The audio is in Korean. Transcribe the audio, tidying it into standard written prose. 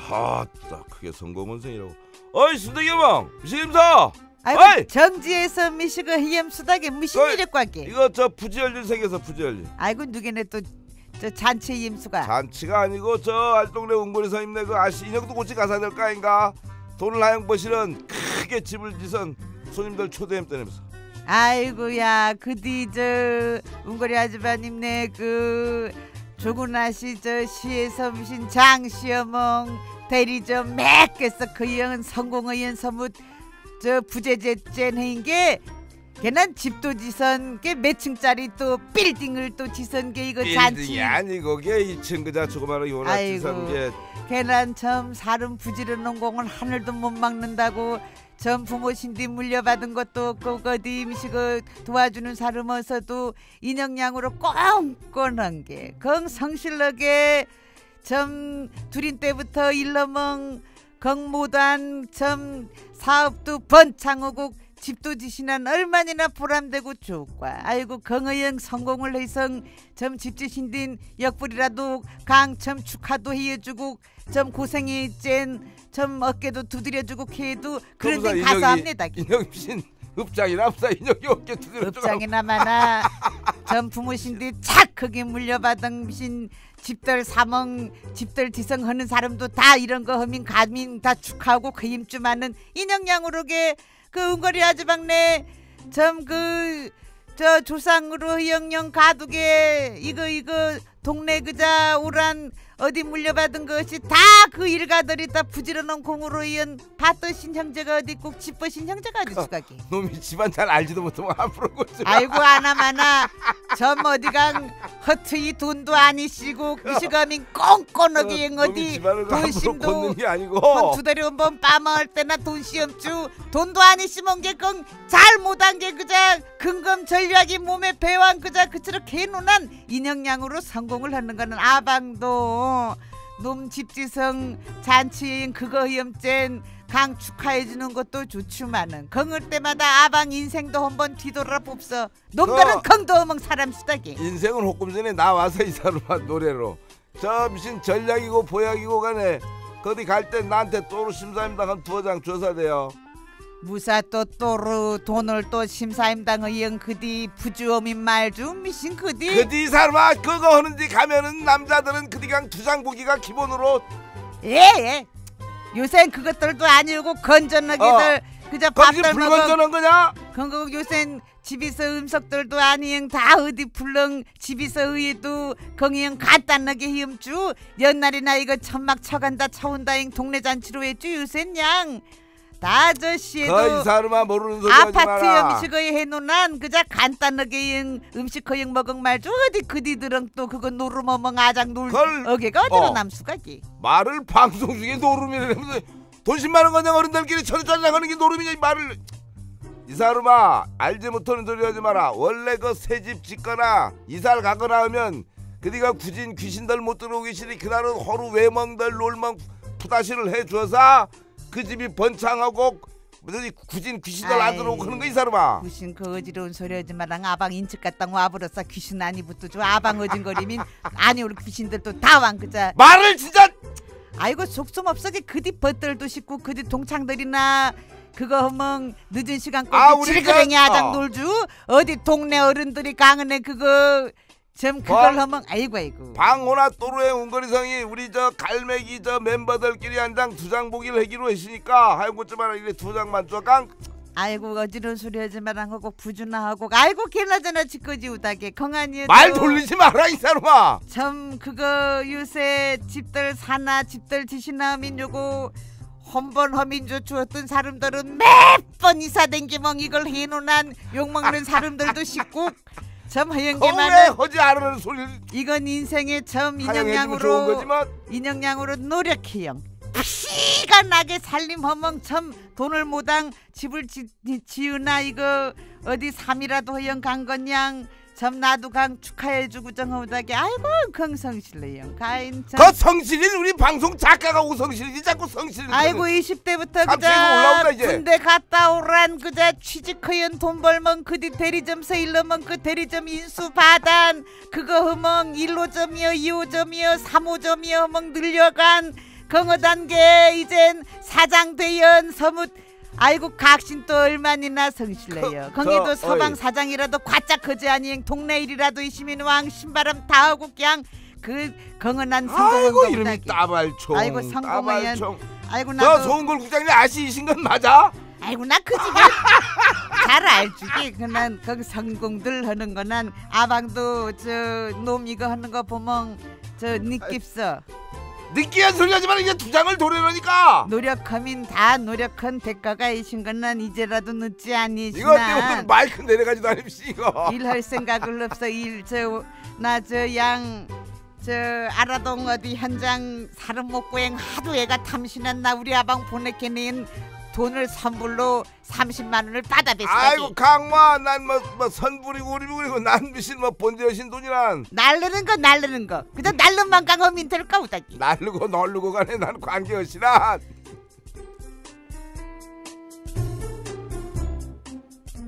아따 그게 성공원생이라고. 어이 수덕이형 미식임사. 아이고 어이! 정지에서 미식어 희염수다게 무슨 어이! 일이 꽉게. 이거 저 부지연일 생겨서 부지연일. 아이고 누구네 또 저 잔치 임수가. 잔치가 아니고 저 알동네 웅골에서 있네 그 아씨 인형도 고치 가사 될 거 아닌가. 돈을 하영 버실은 크게 집을 지선 손님들 초대햄 때면서. 아이고야 그디 저 웅거리 아주버님네 그 조군아시 저 시에서 무신 장시어멍 대리 좀 맺겠어. 그 형은 성공의 서뭇 저 부재재 짠해인 게 걔는 집도 지선 게 몇 층짜리 또 빌딩을 또 지선 게 이거 잔치. 빌딩이 아니고 게 2층 그자 조그마한 요나 지선 게. 걔는 참 사람 부지런한 공을 하늘도 못 막는다고. 전 부모신디 물려받은 것도 없고 어디 임식을 도와주는 사람 어서도 인형양으로 꽁꽁한 게 긍성실하게 점 두린 때부터 일러멍 경모단 점 사업도 번창하고 집도 지시난 얼마나 보람되고 좋을까. 아이고 경의형 성공을 해서 점 집지신딘 역불이라도 강점 축하도 해주고 점 고생이 쨘점 어깨도 두드려주고 걔도 그런 데 가서 합니다. 인형신 읍장이나 없사 인형이 어깨 두드려주고 읍장이나 마나 점 부모신디 착하게 물려받은 미신 집들 사멍 집들 지성하는 사람도 다 이런 거 하면 가민 다 축하하고 그 힘주마는 인형양으로게 그 은거리 아주방네 점 그 저 조상으로 영영 가두게 이거 동네 그자 오란 어디 물려받은 것이 다 그 일가들이 다 부지런한 공으로 이은 밭떠신 형제가 어디 꼭 집떠신 형제가 어디 수가기. 놈이 집안 잘 알지도 못하면 앞으로 거지. 아이고 아나마나 점 어디가 허트이 돈도 아니시고 미시가민 꽁꽁하게 어디 돈심도 두 달에 한 번 빠먹을 때나 돈 시험주 돈도 아니시면 게건 잘못한 게 그자 근검 전략이 몸에 배왕 그자 그처럼 개노난 인형양으로 성공을 하는 거는 아방도 놈 집지성 잔치인 그거 희염젠 강 축하해주는 것도 좋지만은 경을 때마다 아방 인생도 한번 뒤돌아 봅서 놈들은 경도어멍 사람 수다기. 인생은 호꿈전에 나와서 이 사람아 노래로 저 무슨 전략이고 보약이고 간에 거기 갈 때 나한테 또로 심사임당 한 2장 줘서 돼요. 무사 또 또르 돈을 또 심사임당의 영 그디 부주엄인 말주 미신 그디 사람아 그거 하는데 가면은 남자들은 그디강 2장 보기가 기본으로. 예 요샌 그것들도 아니고 건전하게들 그저 밥들 먹어. 불건전한 거냐? 그거 요샌 집에서 음식들도 아니응 다 어디 불렁 집에서 의에도 거기응 간단하게 힘주 옛날이나 이거 천막 쳐간다 쳐온다잉 동네 잔치로 했죠 요샌 양. 다 아저씨에도 이 사람아 모르는 소리 하지 마라. 아파트 음식을 해놓은 그자 간단하게 음식 거행 먹은 말죠. 어디 그디들은 또 그거 노름어멍 아장 놀 어게가 어디로 남수가기. 말을 방송 중에 노름이라면서 돈 10만 원 가냥 어른들끼리 천원짜리 하는 게 노름이냐 이 말을. 이 사람아 알지 못하는 소리 하지 마라. 원래 그 새집 짓거나 이사를 가거나 하면 그디가 굳이 귀신들 못 들어오기 싫으니 그날은 허루 외멍들 놀멍 푸다시를 해줘서 그 집이 번창하고 굳이 귀신들 안 들어오고 그런 거 이 사람아. 귀신 그 어지러운 소리 하지 마랑 아방 인측 갔다 와버렸어. 귀신 아니 붙어줘. 아방 어진거리면 아니 우리 귀신들도 다 왕그자 말을 진짜. 아이고 속좀 없어지. 그뒤 벗들도 씻고 그뒤 동창들이나 그거 허멍 늦은 시간 꼭 질그랭이 아장 놀주 어디 동네 어른들이 강은에 그거 좀 그걸 하면 아이고 방호나 또르의 운거리상이 우리 저 갈매기 저 멤버들끼리 한 장 2장 보기를 하기로 했으니까 하여튼 좀 하나 이래 2장만 줘깡. 아이고 어지러운 소리 하지 마랑 하고 부주나 하고 아이고 걔나저나 짓거지 우다게 건강이 말 돌리지 마라 이 사람아. 참 그거 요새 집들 사나 집들 지시나 하면 요거 헌번 허민조 주었던 사람들은 매번 이사 댕기멍 이걸 해놓은 욕먹는 사람들도 싶고 참 하영계만은 허지 않으는 소리. 이건 인생의 참 인형양으로 노력해요. 피가 나게 살림 허멍 참 돈을 못당 집을 지으나 이거 어디 삼이라도 허영 간 건양 참 나도 강 축하해주고 정하다게 아이고 긍성실래요 가인 참. 그 성실인 우리 방송 작가가 오성실이지 자꾸 성실인. 아이고 20대부터 그자 군대 갔다 오란 그자 취직허연 돈 벌멍 그뒤 대리점서 일러멍 그 대리점 인수 받안 그거 허멍 1호점이여 2호점이여 3호점이여 허멍 늘려간 경어단계 이젠 사장되연 서뭇 아이고 각신 또 얼마나 성실해요. 거기도 서방 어이. 사장이라도 과짝 거지 아니행 동네 일이라도 이시민 왕 신바람 다 하고 그냥 그 건건한 성공한 아이고 거보다 이름이 따발총. 아이고, 성공하연. 따발총. 아이고 저 나도 좋은 걸 국장님 아시신 건 맞아? 아이고 나 그 집에 잘 알지. 그난 거기 성공들 하는 거난 아방도 저 놈 이거 하는 거 보면 저 느낍서 느끼한 소리 하지 마라. 이제 두 장을 도려놓으니까. 노력하면 다 노력한 대가가 이신 건 난 이제라도 늦지 이거 아니시나 때문에 마이크 내려가지도 않으시 이거. 일할 생각을 없어. 일 저 나 저 양 저 아라동 어디 현장 사람 목고행 하도 애가 탐신한 나 우리 아방 보내게는 돈을 선불로 30만 원을 받아배시지. 아이고 강마 난뭐 선불이고 우리불이고 난 미신 뭐 본대 여신 돈이란 날르는 거 그저 날름만 강하면 될까 우다기. 날르고 널르고 간에 난 관계없이란.